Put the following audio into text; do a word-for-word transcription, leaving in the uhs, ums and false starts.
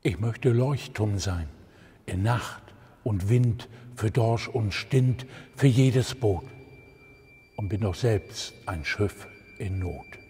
Ich möchte Leuchtturm sein, in Nacht und Wind, für Dorsch und Stint, für jedes Boot und bin doch selbst ein Schiff in Not.